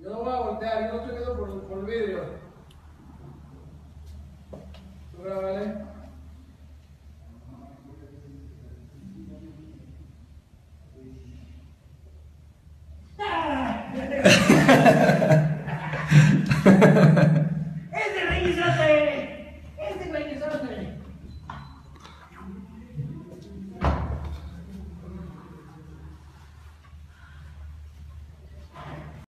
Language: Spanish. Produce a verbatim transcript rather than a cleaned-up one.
Yo no voy a voltear, yo no estoy viendo por, por el vidrio. ¿Tú grábale?